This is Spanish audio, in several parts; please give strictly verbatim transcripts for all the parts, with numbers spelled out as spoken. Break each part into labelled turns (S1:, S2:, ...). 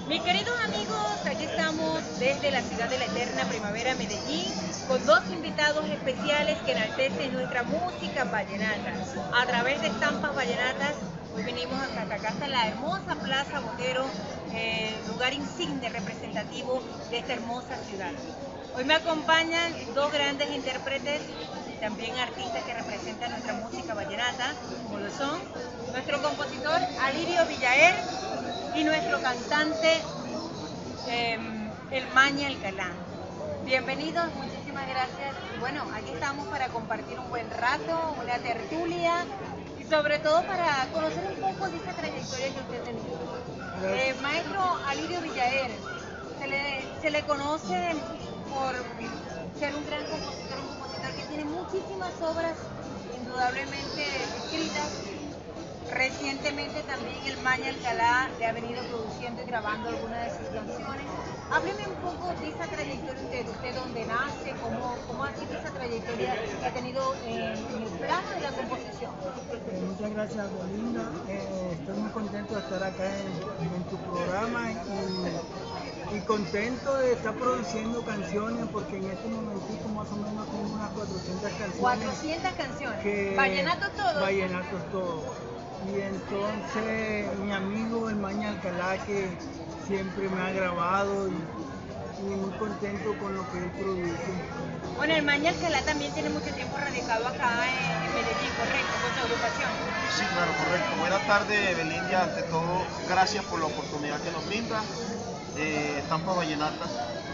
S1: Mis queridos amigos, aquí estamos desde la ciudad de la eterna primavera, Medellín, con dos invitados especiales que enaltecen nuestra música vallenata. A través de Estampas Vallenatas, hoy venimos hasta acá, hasta la hermosa Plaza Botero, eh, lugar insigne representativo de esta hermosa ciudad. Hoy me acompañan dos grandes intérpretes, también artistas que representan nuestra música vallenata, como lo son nuestro compositor Alirio Villaer y nuestro cantante eh, El Maña Alcalá. Bienvenidos, muchísimas gracias. Bueno, aquí estamos para compartir un buen rato, una tertulia y sobre todo para conocer un poco de esa trayectoria que usted ha tenido. Eh, maestro Alirio Villaer, se le, se le conoce por ser un gran compositor, un compositor que tiene muchísimas obras indudablemente escritas. Recientemente también el Maña Alcalá le ha venido produciendo y grabando algunas de sus canciones. Hábleme un poco de esa trayectoria de usted, dónde nace, cómo, cómo ha sido esa trayectoria que ha tenido en, en el plano de la composición.
S2: Eh, muchas gracias, Belinda. Eh, estoy muy contento de estar acá en, en tu programa y, y contento de estar produciendo canciones porque en este momentico más o menos tengo unas cuatrocientas canciones.
S1: cuatrocientas canciones.
S2: Que,
S1: ¿Vallenatos todos?
S2: Vallenatos todos. Y entonces mi amigo el Maña Alcalá, que siempre me ha grabado y, y muy contento con lo que él produce.
S1: Bueno, el Maña Alcalá también tiene mucho tiempo radicado acá en, en Medellín, correcto, con su agrupación.
S3: Sí, claro, correcto. Buenas tardes, Belinda. Ante todo, gracias por la oportunidad que nos brinda. Eh, Estampas Vallenatas.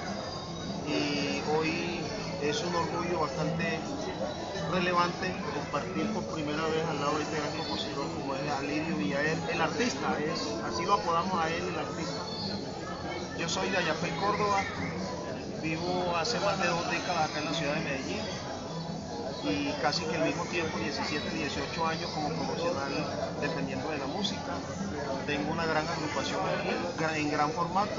S3: Y hoy es un orgullo bastante relevante compartir por primera vez al lado de este gran compositor como es Alirio Villaer, el artista, es, así lo apodamos a él, el artista. Yo soy de Ayapel, Córdoba, vivo hace más de dos décadas acá en la ciudad de Medellín y casi que al mismo tiempo, diecisiete, dieciocho años como profesional dependiendo de la música. Tengo una gran agrupación aquí, en gran formato.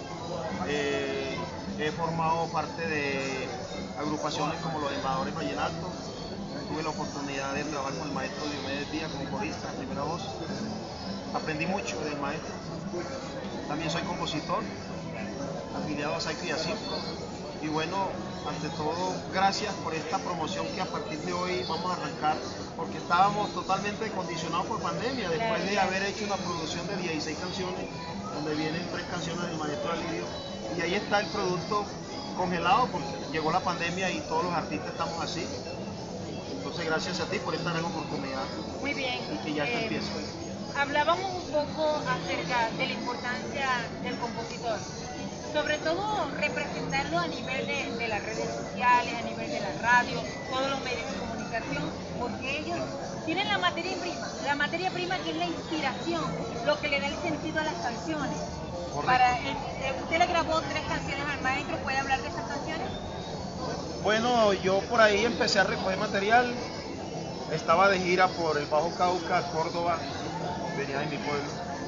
S3: Eh, he formado parte de agrupaciones como los Embajadores Vallenatos. Tuve la oportunidad de trabajar con el maestro Diomedes Díaz como corista, primera voz. Aprendí mucho del maestro. También soy compositor, afiliado a Saico y a Cipro. Y bueno, ante todo, gracias por esta promoción que a partir de hoy vamos a arrancar, porque estábamos totalmente condicionados por pandemia, después de haber hecho una producción de dieciséis canciones, donde vienen tres canciones del maestro Alirio, y ahí está el producto congelado, porque llegó la pandemia y todos los artistas estamos así. Entonces, gracias a ti por esta gran oportunidad.
S1: Muy bien.
S3: Y que ya
S1: eh,
S3: está empieza.
S1: Hablábamos un poco acerca de la importancia del compositor, sobre todo representarlo a nivel de, de las redes sociales, a nivel de la radio, todos los medios de comunicación, porque ellos tienen la materia prima, la materia prima que es la inspiración, lo que le da el sentido a las canciones. Para, eh, usted le grabó tres canciones al maestro, ¿puede hablar de esas canciones?
S3: Bueno, yo por ahí empecé a recoger material, estaba de gira por el Bajo Cauca, Córdoba, venía de mi pueblo,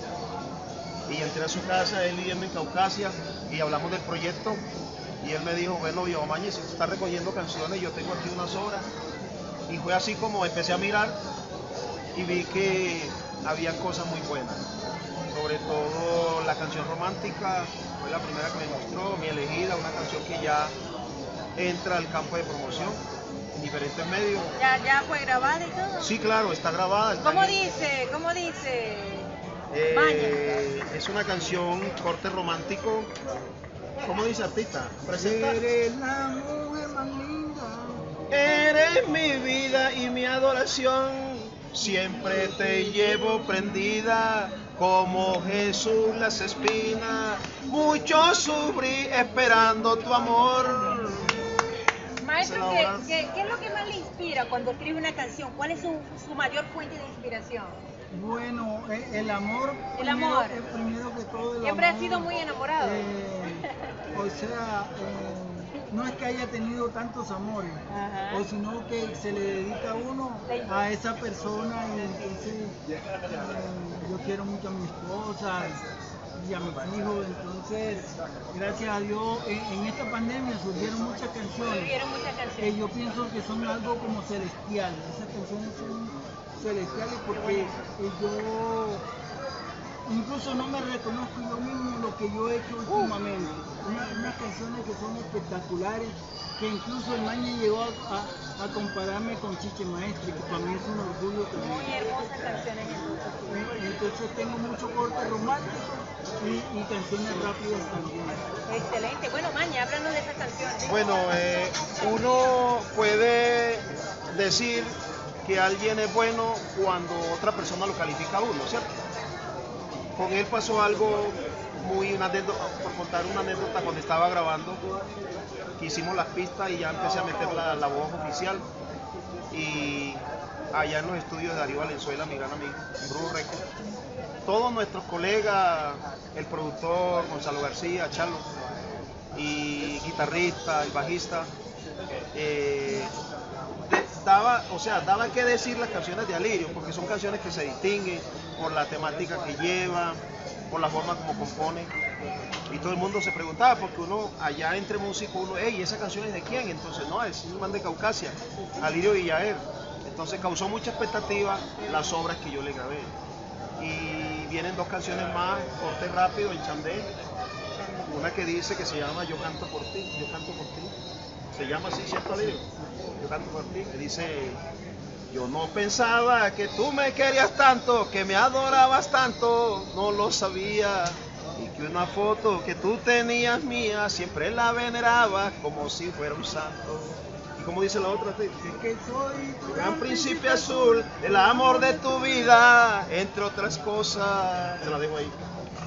S3: y entré a su casa, él viviendo en Caucasia, y hablamos del proyecto, y él me dijo, bueno, viejo Maña, si tú estás recogiendo canciones, yo tengo aquí unas obras, y fue así como empecé a mirar, y vi que había cosas muy buenas, sobre todo la canción romántica, fue la primera que me mostró, Mi Elegida, una canción que ya entra al campo de promoción en diferentes medios.
S1: ¿Ya, ya fue grabada y todo?
S3: Sí, claro, está grabada. Está
S1: ¿Cómo
S3: en...
S1: dice? ¿Cómo dice?
S3: Eh, es una canción corte romántico. ¿Cómo dice artista? Presenta.
S2: Eres la mujer más linda.
S3: Eres mi vida y mi adoración. Siempre te llevo prendida como Jesús las espinas. Mucho sufrí esperando tu amor.
S1: Maestro, ¿qué, qué, ¿qué es lo que más le inspira cuando escribe una canción? ¿Cuál es su, su mayor fuente de inspiración?
S2: Bueno, el amor,
S1: El
S2: primero,
S1: amor.
S2: el primero que todo el
S1: Siempre
S2: amor,
S1: ha sido muy enamorado.
S2: Eh, o sea, eh, no es que haya tenido tantos amores,
S1: Ajá.
S2: o sino que se le dedica a uno a esa persona y entonces eh, yo quiero mucho a mi esposa y a mis hijos, entonces gracias a Dios en, en esta pandemia surgieron muchas canciones,
S1: Surgieron muchas canciones.
S2: que yo pienso que son algo como celestiales, esas canciones son celestiales porque yo incluso no me reconozco yo mismo lo que yo he hecho últimamente. Una- unas canciones que son espectaculares, que incluso el Mañe llegó a, a- a compararme con Chiche Maestre, que para mí es un orgullo también.
S1: Muy hermosas canciones entonces.
S2: Entonces tengo mucho corte romántico y, y canciones rápidas también.
S1: Excelente. Bueno, Mañe, háblanos de esas canciones.
S3: Bueno, eh, uno puede decir que alguien es bueno cuando otra persona lo califica a uno, ¿cierto? Con él pasó algo muy, una anécdota, por contar una anécdota, cuando estaba grabando, que hicimos las pistas y ya empecé a meter la, la voz oficial, y allá en los estudios de Darío Valenzuela, mi gran amigo, Bruno Records, todos nuestros colegas, el productor Gonzalo García, Chalo, y guitarrista, el bajista, eh, daba, o sea, daba que decir las canciones de Alirio, porque son canciones que se distinguen por la temática que llevan, por la forma como compone, y todo el mundo se preguntaba, porque uno allá entre músicos, uno, hey, ¿esa canción es de quién? Entonces, no, es un man de Caucasia, Alirio Villaer. Entonces causó mucha expectativa las obras que yo le grabé. Y vienen dos canciones más, corte rápido, en chandé, una que dice que se llama Yo canto por ti, yo canto por ti. Se llama así, ¿cierto, Alirio? Yo canto por ti, que dice: yo no pensaba que tú me querías tanto, que me adorabas tanto, no lo sabía. Y que una foto que tú tenías mía, siempre la venerabas como si fuera un santo. Y como dice la otra, ¿sí?
S2: Que soy tu
S3: Gran príncipe azul, el amor de tu vida, entre otras cosas. Se la dejo ahí.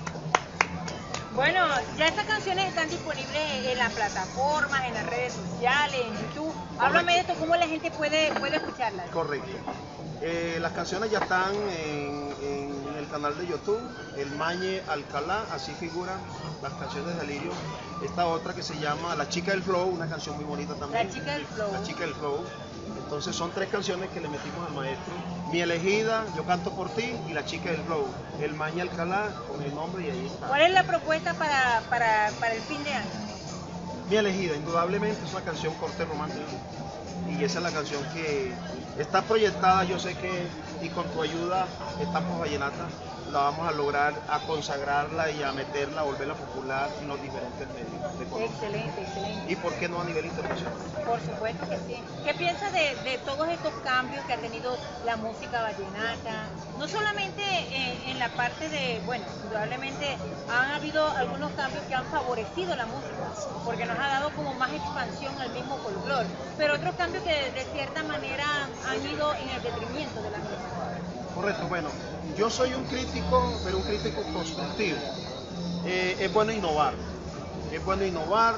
S1: Bueno, ya estas canciones están disponibles en las plataformas, en las redes sociales, en YouTube. Háblame de esto, ¿cómo la gente puede, puede escucharlas?
S3: Correcto. Eh, las canciones ya están en, en el canal de YouTube, El Mañe Alcalá, así figuran las canciones de Alirio. Esta otra que se llama La Chica del Flow, una canción muy bonita también.
S1: La Chica del Flow.
S3: La Chica del Flow. Entonces son tres canciones que le metimos al maestro. Mi elegida, Yo canto por ti, y La Chica del Flow. El Mañe Alcalá con el nombre y ahí está.
S1: ¿Cuál es la propuesta para, para, para el fin de año?
S3: Mi elegida, indudablemente es una canción corte romántico, y esa es la canción que está proyectada, yo sé que, y con tu ayuda, Estampas Vallenatas, la vamos a lograr a consagrarla y a meterla, a volverla popular en los diferentes medios de Colombia.
S1: Excelente, excelente.
S3: Y por qué no a nivel internacional.
S1: Por supuesto que sí. ¿Qué piensas de, de todos estos cambios que ha tenido la música vallenata? No solamente en, en la parte de, bueno, indudablemente han habido algunos cambios que han favorecido la música, porque nos ha dado como más expansión al mismo folclore, pero otros cambios que de, de cierta manera han ido en el detrimento de la misma.
S3: Correcto, bueno, yo soy un crítico, pero un crítico constructivo. Eh, es bueno innovar, es bueno innovar,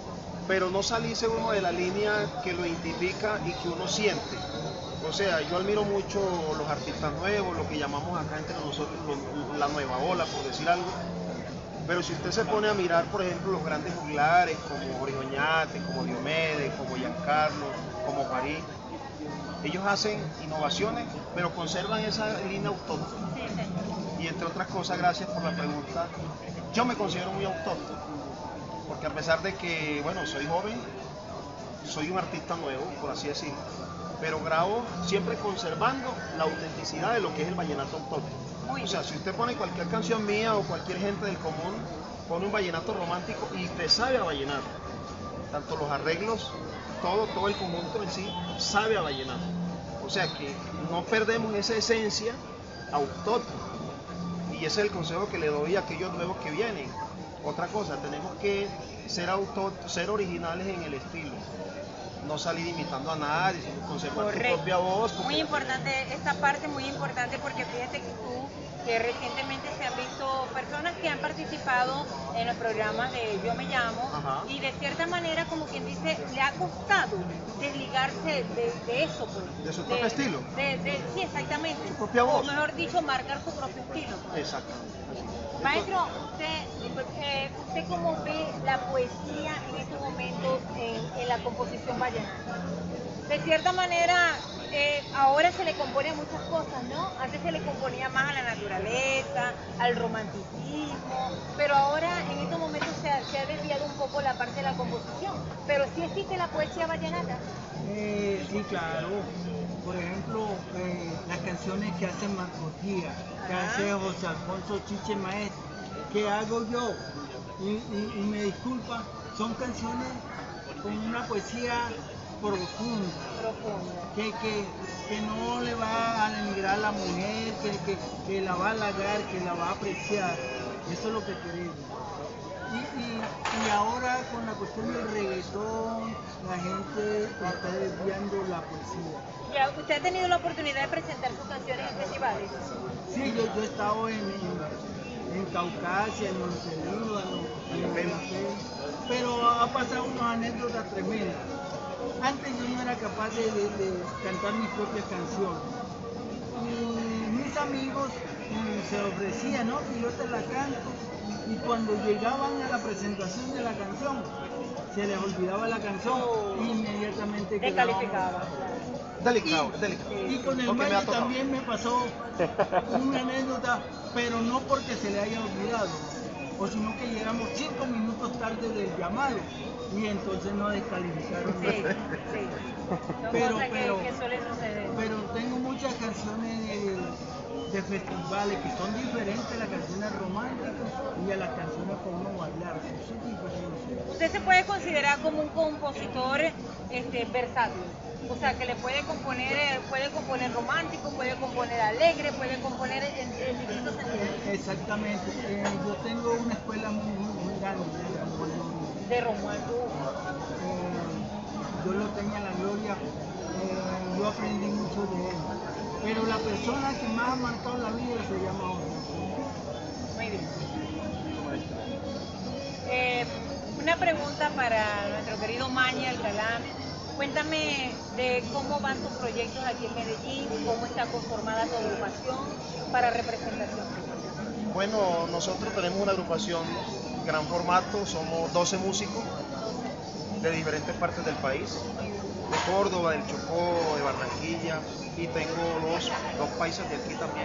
S3: pero no salirse uno de la línea que lo identifica y que uno siente. O sea, yo admiro mucho los artistas nuevos, lo que llamamos acá entre nosotros lo- la nueva ola, por decir algo. Pero si usted se pone a mirar, por ejemplo, los grandes juglares como Jorge Oñate, como Diomedes, como Giancarlo, como París, ellos hacen innovaciones, pero conservan esa línea autóctona.
S1: Sí, señor.
S3: Y entre otras cosas, gracias por la pregunta, yo me considero muy autóctono, porque a pesar de que, bueno, soy joven, soy un artista nuevo, por así decirlo, pero grabo siempre conservando la autenticidad de lo que es el vallenato autóctono.
S1: Muy
S3: O sea,
S1: bien.
S3: si usted pone cualquier canción mía o cualquier gente del común, pone un vallenato romántico y te sabe a vallenato. Tanto los arreglos, todo, todo el conjunto en sí sabe a vallenato. O sea que no perdemos esa esencia autóctona. Y ese es el consejo que le doy a aquellos nuevos que vienen. Otra cosa, tenemos que ser, auto, ser originales en el estilo. No salir imitando a nadie, sino conservar tu
S1: Correcto.
S3: propia voz. porque-
S1: Muy importante esta parte, muy importante, porque fíjate que tú, que recientemente se han visto personas que han participado en los programas de Yo Me Llamo,
S3: Ajá.
S1: y de cierta manera, como quien dice, le ha costado desligarse de, de eso, pues.
S3: De su propio estilo.
S1: de- de- sí, exactamente.
S3: Su propia
S1: O
S3: voz.
S1: mejor dicho, marcar su propio estilo. pues.
S3: Exactamente. así.
S1: Maestro, usted, eh, ¿usted cómo ve la poesía en estos momentos en, en la composición vallenata? De cierta manera, eh, ahora se le compone a muchas cosas, ¿no? Antes se le componía más a la naturaleza, al romanticismo, pero ahora en estos momentos se ha, se ha desviado un poco la parte de la composición. Pero sí existe la poesía vallenata.
S2: Eh, sí, claro, por ejemplo, eh, las canciones que hace Marcos Díaz, que hace José Alfonso Chiche Maestro, que hago yo, y, y, y me disculpan, son canciones con una poesía profunda, que, que, que no le va a denigrar a la mujer, que, que, que la va a halagar, que la va a apreciar. Eso es lo que queremos. Y, y, y ahora con la cuestión del reggaetón, la gente está desviando la poesía.
S1: Ya, ¿usted ha tenido la oportunidad de presentar sus canciones en festivales?
S2: Sí, yo, yo he estado en, en, en Caucasia, en Montelíbano, en Monte, pero ha pasado unas anécdotas tremendas. Antes yo no era capaz de, de, de cantar mis propias canciones. Y mis amigos mm, se ofrecían, ¿no? Que yo te la canto. Y cuando llegaban a la presentación de la canción, se les olvidaba la canción e inmediatamente
S1: descalificaba.
S3: Delicado, delicado.
S2: Y con el baile también me pasó una anécdota, pero no porque se le haya olvidado, o sino que llegamos cinco minutos tarde del llamado y entonces nos descalificaron.
S1: Sí, sí. Son
S2: pero,
S1: cosas
S2: pero,
S1: que, que suelen suceder.
S2: pero tengo muchas canciones de, de festivales que son diferentes a las canciones románticas y a las canciones para uno bailar. Son diferentes.
S1: Usted se puede considerar como un compositor este, versátil. O sea, que le puede componer, puede componer romántico, puede componer alegre, puede componer en, en distintos sentidos.
S2: Exactamente. Eh, yo tengo una escuela muy, muy, muy grande
S1: de romántico.
S2: Eh, yo lo tenía la gloria, eh, yo aprendí mucho de él. Pero la persona que más ha marcado la vida se llama José.
S1: Muy bien. Eh, una pregunta para nuestro querido Mañi Alcalá. Cuéntame de cómo van tus proyectos aquí en Medellín, cómo está conformada tu agrupación para representación.
S3: Bueno, nosotros tenemos una agrupación gran formato, somos doce músicos de diferentes partes del país, de Córdoba, del Chocó, de Barranquilla, y tengo dos, dos paisas de aquí también.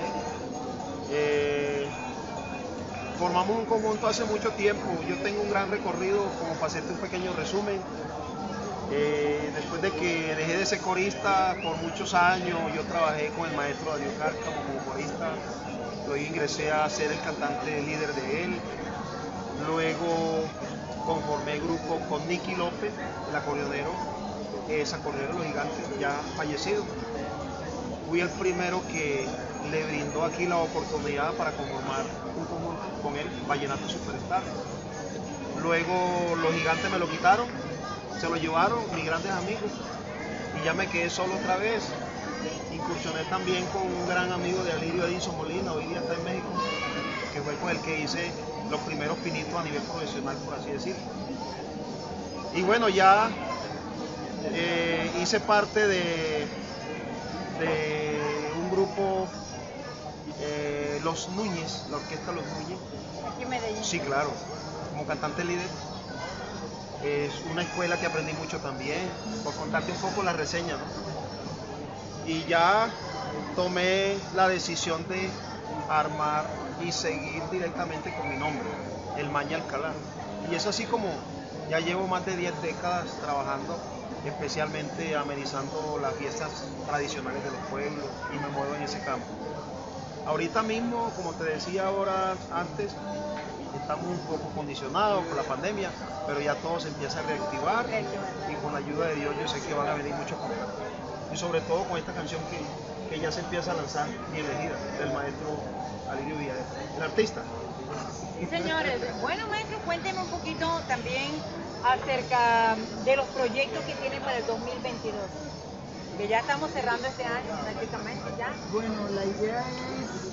S3: Eh, formamos un conjunto hace mucho tiempo, yo tengo un gran recorrido, como para hacerte un pequeño resumen. Eh, después de que dejé de ser corista por muchos años, yo trabajé con el maestro Darío Cárcamo como corista, luego ingresé a ser el cantante líder de él, luego conformé grupo con Nicky López, el acordeonero, es acordeonero de Los Gigantes, ya fallecido. Fui el primero que le brindó aquí la oportunidad para conformar un conjunto con él, Vallenato Superstar. Luego Los Gigantes me lo quitaron, se lo llevaron mis grandes amigos y ya me quedé solo otra vez. Incursioné también con un gran amigo de Alirio Edison Molina, hoy día está en México, que fue con el que hice los primeros pinitos a nivel profesional, por así decirlo. Y bueno, ya eh, hice parte de, de un grupo, eh, Los Núñez, la orquesta Los Núñez.
S1: Aquí en Medellín.
S3: Sí, claro, como cantante líder. Es una escuela que aprendí mucho también, por contarte un poco la reseña, ¿no? Y ya tomé la decisión de armar y seguir directamente con mi nombre, el Mañi Alcalá. Y es así como ya llevo más de diez décadas trabajando, especialmente amenizando las fiestas tradicionales de los pueblos, y me muevo en ese campo. Ahorita mismo, como te decía ahora antes, estamos un poco condicionados por la pandemia, pero ya todo se empieza a reactivar y con la ayuda de Dios yo sé que van a venir muchos cosas. Y sobre todo con esta canción que, que ya se empieza a lanzar, Mi Elegida, del maestro Alirio Villarreal, el artista.
S1: Sí, señores. Bueno, maestro, cuénteme un poquito también acerca de los proyectos que tienen para el dos mil veintidós, que ya estamos cerrando este año prácticamente ya.
S2: Bueno, la idea es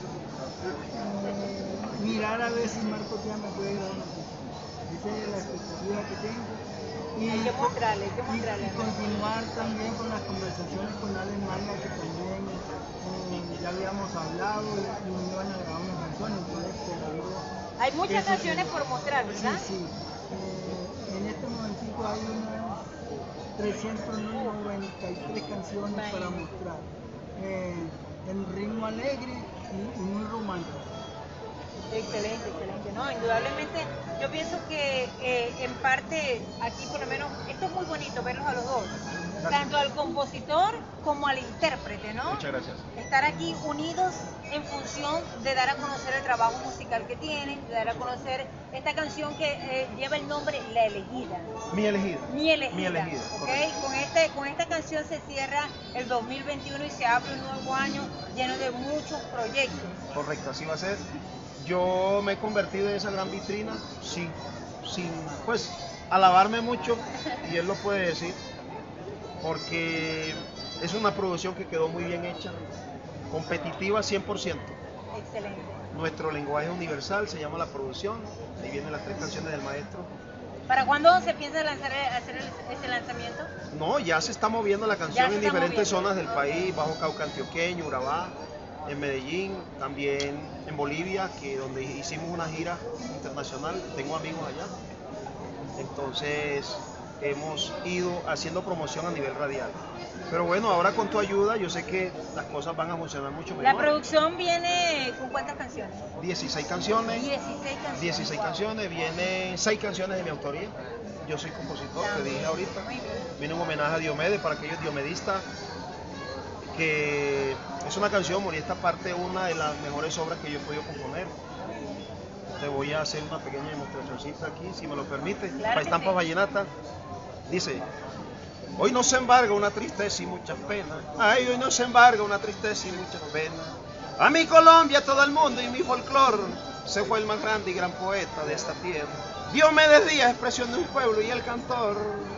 S2: eh, mirar a ver si Marcos ya me puede dar una pista. Esa es la expectativa que tengo. Y,
S1: Hay que mostrarle, hay que mostrarle.
S2: y, y continuar también con las conversaciones con Ale Maya, que también eh, ya habíamos hablado y, y me iban a grabar una canción, entonces esperando.
S1: Hay muchas
S2: Eso
S1: canciones
S2: sí.
S1: por mostrar, ¿verdad?
S2: Sí, sí. Eh, en este momentito hay unas trescientas noventa y tres canciones
S1: Vale.
S2: para mostrar. Eh, en ritmo alegre y, y muy romántico.
S1: Excelente, excelente. No, indudablemente yo pienso que eh, en parte aquí por lo menos esto es muy bonito verlos a los dos, tanto al compositor como al intérprete, ¿no?
S3: Muchas gracias.
S1: Estar aquí unidos en función de dar a conocer el trabajo musical que tienen, de dar a conocer esta canción que eh, lleva el nombre La Elegida.
S3: Mi elegida.
S1: Mi Elegida.
S3: Mi elegida,
S1: ¿Okay? Con, este, con esta canción se cierra el dos mil veintiuno y se abre un nuevo año lleno de muchos proyectos.
S3: Correcto, así va a ser. Yo me he convertido en esa gran vitrina sin, sin pues, alabarme mucho, y él lo puede decir, porque es una producción que quedó muy bien hecha, competitiva cien por ciento.
S1: Excelente.
S3: Nuestro lenguaje universal se llama la producción, ahí vienen las tres canciones del maestro.
S1: ¿Para cuándo se piensa lanzar, hacer el, ese lanzamiento?
S3: No, ya se está moviendo la canción en diferentes
S1: moviendo.
S3: zonas del país, Bajo Cauca Antioqueño, Urabá, en Medellín, también en Bolivia, que donde hicimos una gira internacional, tengo amigos allá. Entonces hemos ido haciendo promoción a nivel radial. Pero bueno, ahora con tu ayuda yo sé que las cosas van a funcionar mucho mejor.
S1: La producción viene con ¿cuántas canciones?
S3: dieciséis canciones.
S1: dieciséis canciones.
S3: dieciséis
S1: Wow.
S3: canciones, vienen seis canciones de mi autoría. Yo soy compositor, te dije ahorita. Viene un homenaje a Diomedes para aquellos diomedistas, que es una canción, morí esta parte, una de las mejores obras que yo he podido componer. Te voy a hacer una pequeña demostracióncita aquí, si me lo permite,
S1: Claro
S3: para
S1: que
S3: Estampa
S1: sí.
S3: Vallenata. Dice: hoy nos embarga una tristeza y muchas penas. Ay, hoy nos embarga una tristeza y muchas penas. A mi Colombia, todo el mundo y mi folclor. Se fue el más grande y gran poeta de esta tierra. Diomedes Díaz, expresión de un pueblo y el cantor.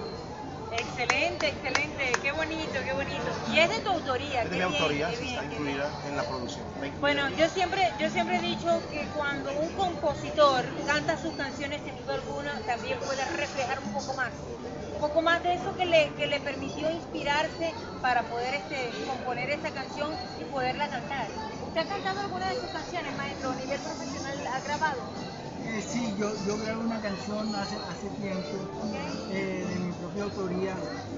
S1: Excelente, excelente, qué bonito, qué bonito. Y es de tu autoría.
S3: Es de
S1: qué
S3: mi
S1: bien,
S3: autoría,
S1: qué
S3: sí,
S1: bien,
S3: está
S1: qué
S3: incluida
S1: bien.
S3: en la producción. Está incluida.
S1: Bueno, yo siempre, yo siempre he dicho que cuando un compositor canta sus canciones, sin duda alguna, también puede reflejar un poco más. Un poco más de eso que le, que le permitió inspirarse para poder este, componer esta canción y poderla cantar. ¿Usted ha cantado alguna de sus canciones, maestro, a nivel profesional? ¿Ha grabado?
S2: Eh, sí, yo, yo grabé una canción hace, hace tiempo eh, de mi propia autoría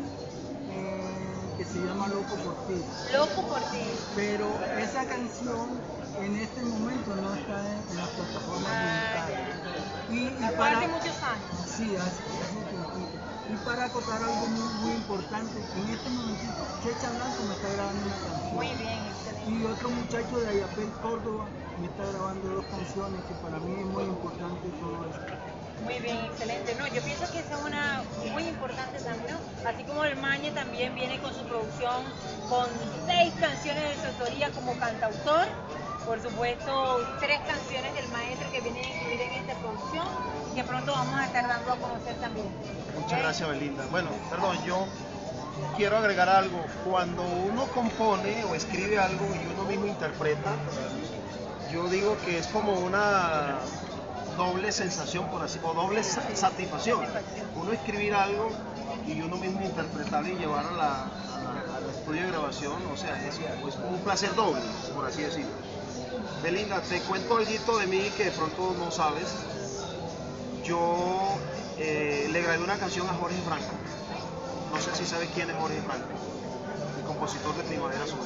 S2: eh, que se llama Loco por ti.
S1: Loco por ti.
S2: Pero esa canción en este momento no está en, en las plataformas
S1: Ah,
S2: digitales. Y, y
S1: Fue
S2: para,
S1: hace muchos años.
S2: sí, hace, hace tiempito. Y para acotar algo muy, muy importante, en este momentito Checha Blanco me está grabando una canción.
S1: Muy bien, excelente.
S2: Y otro muchacho de Ayapel, Córdoba, me está grabando dos canciones que para mí es muy importante todo esto.
S1: Muy bien, excelente. No, yo pienso que esa es una muy importante también, ¿no? Así como el Mañe también viene con su producción con seis canciones de su autoría como cantautor. Por supuesto, tres canciones del maestro que vienen a incluir en esta producción, que pronto vamos a estar dando a conocer también.
S3: Muchas
S1: ¿Ok?
S3: gracias, Belinda. Bueno, perdón, yo quiero agregar algo. Cuando uno compone o escribe algo y uno mismo interpreta, yo digo que es como una doble sensación, por así, o doble satisfacción. Uno escribir algo y uno mismo interpretarlo y llevarlo a la, a la, al estudio de grabación, o sea, es, es como un placer doble, por así decirlo. Belinda, te cuento algo de mí que de pronto no sabes. Yo eh, le grabé una canción a Jorge Franco. No sé si sabes quién es Jorge Franco, el compositor de Primavera Azul.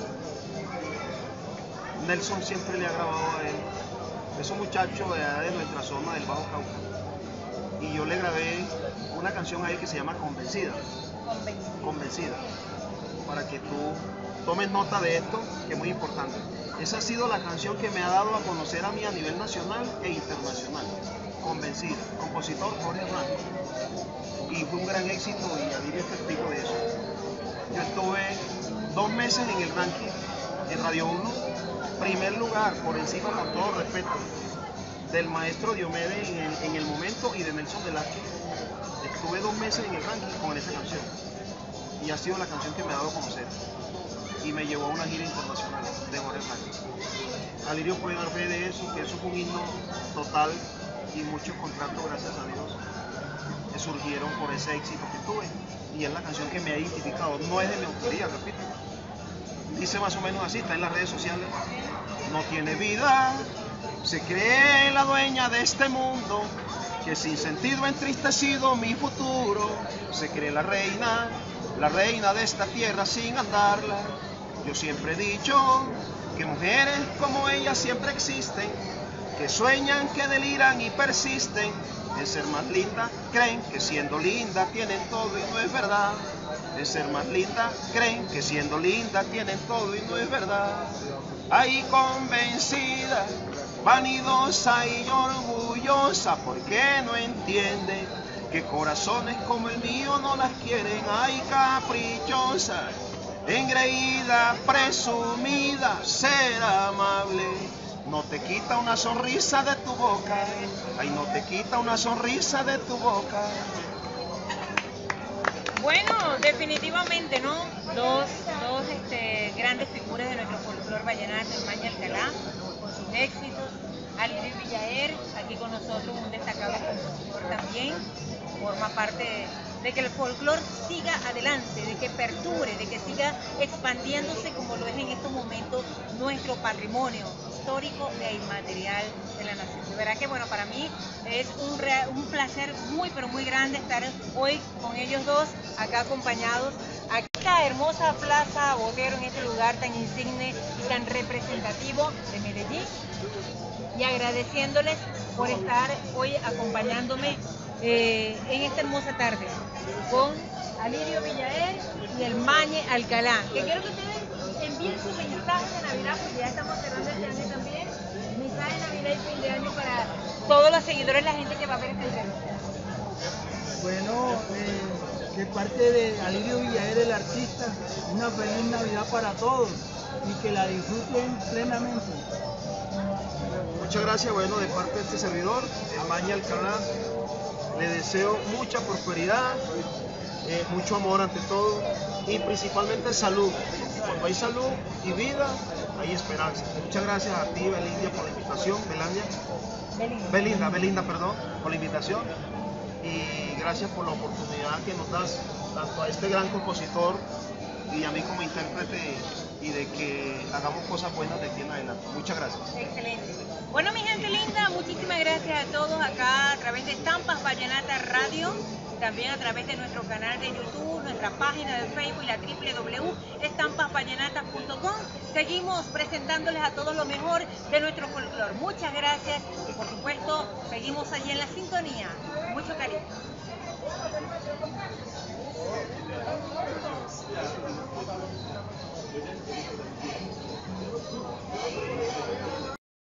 S3: Nelson siempre le ha grabado a él. Es un muchacho de, de nuestra zona del Bajo Cauca. Y yo le grabé una canción a él que se llama Convencida.
S1: Convencido.
S3: Convencida. Para que tú tomes nota de esto, que es muy importante. Esa ha sido la canción que me ha dado a conocer a mí a nivel nacional e internacional. Convencida. Compositor Jorge Franco. Y fue un gran éxito y Alirio es testigo de eso. Yo estuve dos meses en el ranking en Radio uno. Primer lugar, por encima, con todo respeto, del maestro Diomedes en el, en el momento y de Nelson Velázquez. Estuve dos meses en el ranking con esa canción y ha sido la canción que me ha dado a conocer y me llevó a una gira internacional de Jorge Franco. Alirio puede dar fe de eso, que eso fue un himno total y muchos contratos, gracias a Dios, que surgieron por ese éxito que tuve y es la canción que me ha identificado. No es de mi autoría, repito. Dice más o menos así, está en las redes sociales. No tiene vida, se cree la dueña de este mundo, que sin sentido ha entristecido mi futuro. Se cree la reina, la reina de esta tierra sin andarla. Yo siempre he dicho que mujeres como ella siempre existen, que sueñan, que deliran y persisten en ser más linda, creen que siendo linda tienen todo y no es verdad. de ser más linda, creen que siendo linda tienen todo y no es verdad. Ahí convencida, vanidosa y orgullosa, porque no entiende que corazones como el mío no las quieren. Ay, caprichosa, engreída, presumida, ser amable no te quita una sonrisa de tu boca. Ay, no te quita una sonrisa de tu boca.
S1: Bueno, definitivamente, ¿no? Dos, dos este, grandes figuras de nuestro folclore vallenato, el Mañe Alcalá, con sus éxitos, Alirio Villaer, aquí con nosotros, un destacado compositor también, forma parte de que el folclore siga adelante, de que perdure, de que siga expandiéndose como lo es en estos momentos nuestro patrimonio histórico e inmaterial de la nación. De verdad que bueno, para mí es un, real, un placer muy pero muy grande estar hoy con ellos dos acá acompañados a esta hermosa plaza Botero, en este lugar tan insigne y tan representativo de Medellín, y agradeciéndoles por estar hoy acompañándome eh, en esta hermosa tarde con Alirio Villaer y el Mañe Alcalá, que quiero que ustedes envíen su mensaje de Navidad, porque ya estamos cerrando este año también, mensaje de Navidad y fin de año para todos los seguidores, la gente que va a ver esta entrevista.
S2: Bueno, eh, de parte de Alirio Villaer, el artista, una feliz Navidad para todos y que la disfruten plenamente.
S3: Muchas gracias, bueno, de parte de este servidor, el Mañe Alcalá, le deseo mucha prosperidad, eh, mucho amor ante todo y principalmente salud. Cuando hay salud y vida, hay esperanza. Muchas gracias a ti, Belindia, por la invitación, Belandia.
S1: Belinda.
S3: Belinda, Belinda, perdón, por la invitación y gracias por la oportunidad que nos das tanto a este gran compositor y a mí como intérprete y de que hagamos cosas buenas de aquí en adelante. Muchas gracias.
S1: Excelente. Bueno, mi gente linda, muchísimas gracias a todos acá a través de Estampas Vallenatas Radio, también a través de nuestro canal de YouTube, nuestra página de Facebook y la doble u doble u doble u punto estampas vallenatas punto com. Seguimos presentándoles a todos lo mejor de nuestro folclore. Muchas gracias y por supuesto seguimos allí en la sintonía. Mucho cariño.